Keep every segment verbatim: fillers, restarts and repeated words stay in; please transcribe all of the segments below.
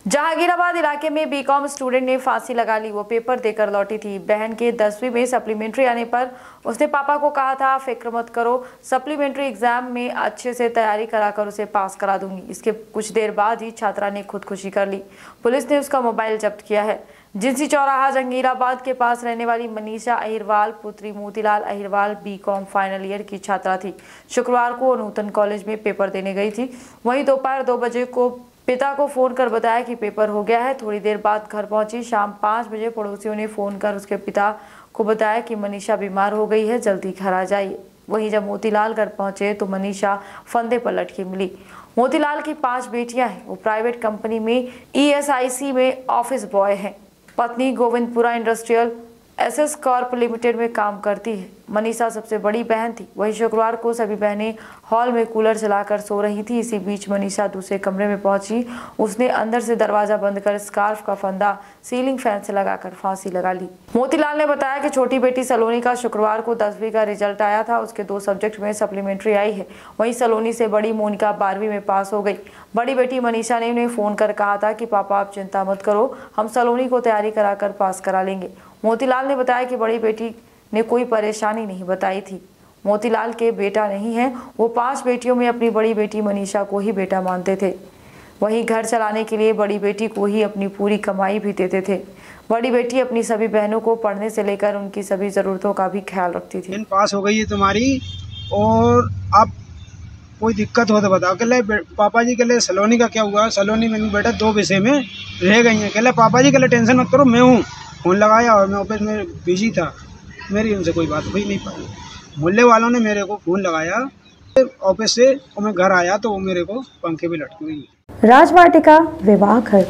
जहांगीराबाद इलाके में BCom student ने फांसी लगा ली। वो पेपर देकर लौटी थी। बहन के दसवीं में सप्लीमेंट्री आने पर उसने पापा को कहा था, फिक्र मत करो, सप्लीमेंट्री एग्जाम में अच्छे से तैयारी कराकर उसे पास करा दूंगी। इसके कुछ देर बाद ही छात्रा ने खुदकुशी कर ली। पुलिस ने उसका मोबाइल जब्त किया है। जिंसी चौराहा जहांगीराबाद के पास रहने वाली मनीषा अहिरवाल पुत्री Motilal Ahirwal BCom final year की छात्रा थी। शुक्रवार को नूतन कॉलेज में पेपर देने गई थी। वहीं दोपहर दो बजे को पिता को फोन कर बताया कि पेपर हो गया है। थोड़ी देर बाद घर पहुंची। शाम पाँच बजे पड़ोसियों ने फोन कर उसके पिता को बताया कि मनीषा बीमार हो गई है, जल्दी घर आ जाइए। वहीं जब मोतीलाल घर पहुंचे तो मनीषा फंदे पर लटकी मिली। मोतीलाल की पांच बेटियां हैं। वो प्राइवेट कंपनी में ई एस आई सी में ऑफिस बॉय हैं। पत्नी Govindpura industrial SS corp limited में काम करती है। मनीषा सबसे बड़ी बहन थी। वहीं शुक्रवार को सभी बहनें हॉल में कूलर चलाकर सो रही थी। इसी बीच मनीषा दूसरे कमरे में पहुंची। उसने अंदर से दरवाजा बंद कर स्कार्फ का फंदा सीलिंग फैन से लगाकर फांसी लगा ली। मोतीलाल ने बताया कि छोटी बेटी सलोनी का शुक्रवार को दसवीं का रिजल्ट आया था। उसके दो सब्जेक्ट में सप्लीमेंट्री आई है। वहीं सलोनी से बड़ी मोनिका बारहवीं में पास हो गई। बड़ी बेटी मनीषा ने उन्हें फोन कर कहा था कि पापा आप चिंता मत करो, हम सलोनी को तैयारी कराकर पास करा लेंगे। मोतीलाल ने बताया कि बड़ी बेटी ने कोई परेशानी नहीं बताई थी। मोतीलाल के बेटा नहीं है। वो पांच बेटियों में अपनी बड़ी बेटी मनीषा को ही बेटा मानते थे। वहीं घर चलाने के लिए बड़ी बेटी को ही अपनी पूरी कमाई भी देते थे। बड़ी बेटी अपनी सभी बहनों को पढ़ने से लेकर उनकी सभी जरूरतों का भी ख्याल रखती थी। पास हो गई है तुम्हारी और अब कोई दिक्कत हो तो बताओ। कहले पापा जी कहले सलोनी का क्या हुआ? सलोनी मैंने बेटा दो विषय में रह गई है। कहले पापा जी कहले टेंशन मत करो, मैं हूँ। फोन लगाया और मैं ऑफिस में बिजी था, मेरी उनसे कोई बात हुई नहीं पाई। मोहल्ले वालों ने मेरे को फोन लगाया ऑफिस से और मैं घर आया तो वो मेरे को पंखे पे लटकी हुई। राजवाटिका विवाह घर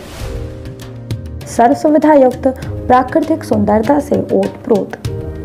सर्व सुविधा युक्त प्राकृतिक सुंदरता से ओतप्रोत।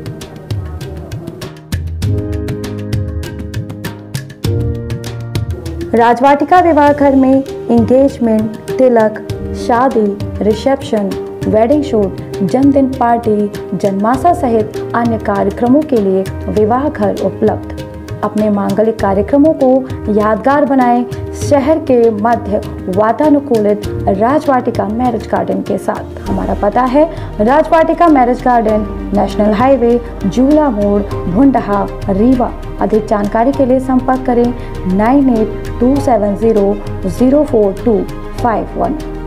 राजवाटिका विवाह घर में एंगेजमेंट, तिलक, शादी, रिसेप्शन, वेडिंग शूट, जन्मदिन पार्टी, जन्माशा सहित अन्य कार्यक्रमों के लिए विवाह घर उपलब्ध। अपने मांगलिक कार्यक्रमों को यादगार बनाएं शहर के मध्य वातानुकूलित राजवाटिका मैरिज गार्डन के साथ। हमारा पता है Rajvatika marriage garden, national highway, Jula मोड़, भुंडहा, रीवा। अधिक जानकारी के लिए संपर्क करें nine eight two seven zero zero four two five one.